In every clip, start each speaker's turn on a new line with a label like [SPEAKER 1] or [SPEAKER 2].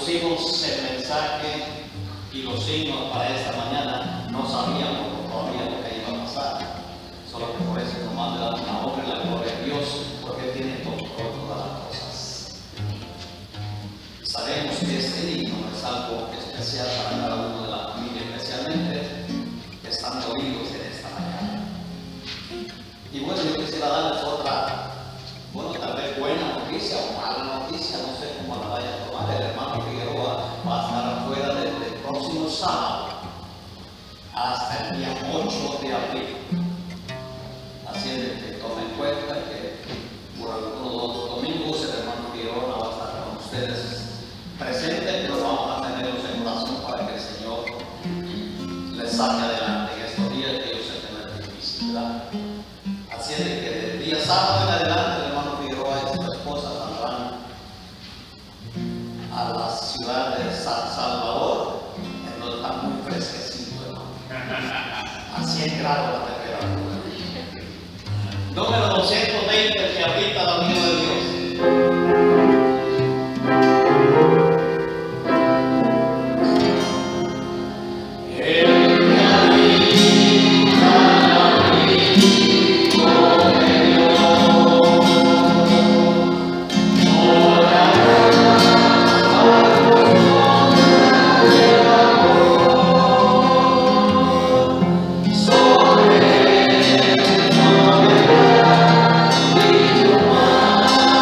[SPEAKER 1] pusimos el mensaje y los signos para esta mañana, no sabíamos todavía lo que iba a pasar. Solo que por eso nomás le damos la honra y la gloria a Dios, porque Él tiene control de todas las cosas. Sabemos que este himno es algo especial para cada uno de la familia, especialmente que están dolidos en esta mañana. Y bueno, yo quisiera darles otra, bueno, tal vez buena noticia o mala noticia, no sé cómo la vayan a tomar. El hermano Figueroa va a estar afuera desde el próximo sábado hasta el día 8 de abril. Así es que tomen en cuenta que por algunos domingos el hermano Figueroa va a estar con ustedes presente, pero vamos a tenerlos en oración para que el Señor les saque adelante en estos días que ellos se tengan difícil, ¿verdad? Así es que del día sábado en adelante el hermano Figueroa y su esposa saldrán a la ciudad de San Salvador, en donde está muy fresquecito, hermano. A 100 grados la temperatura. Número 220, el que habita la unión de Dios.
[SPEAKER 2] Sobre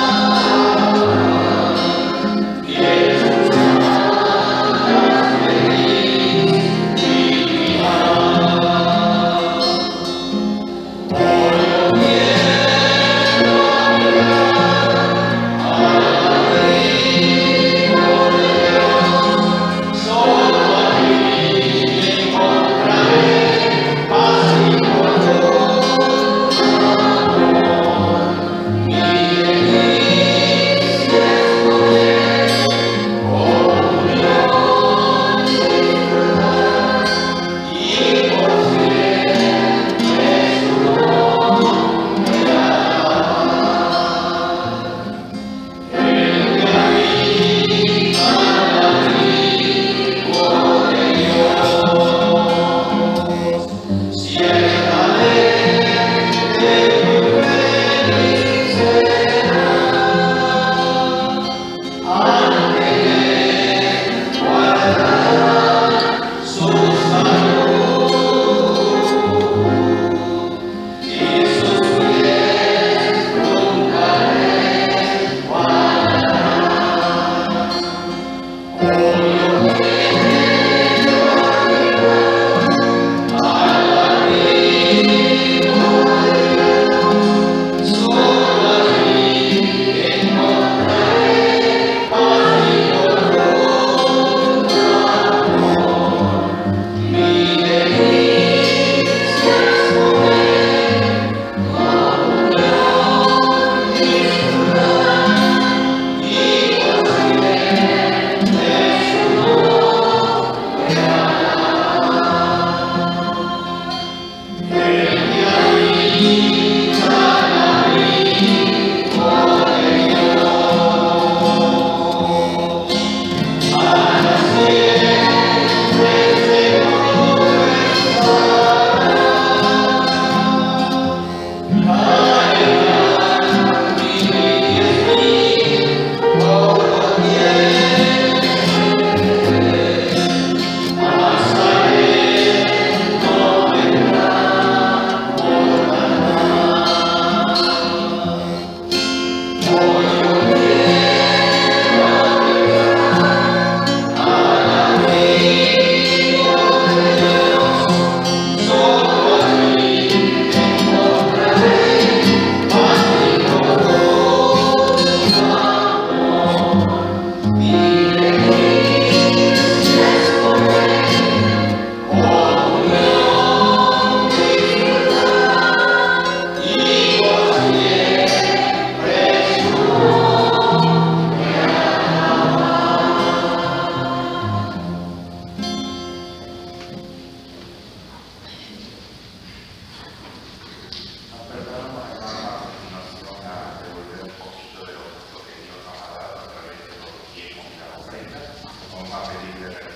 [SPEAKER 2] a pedir de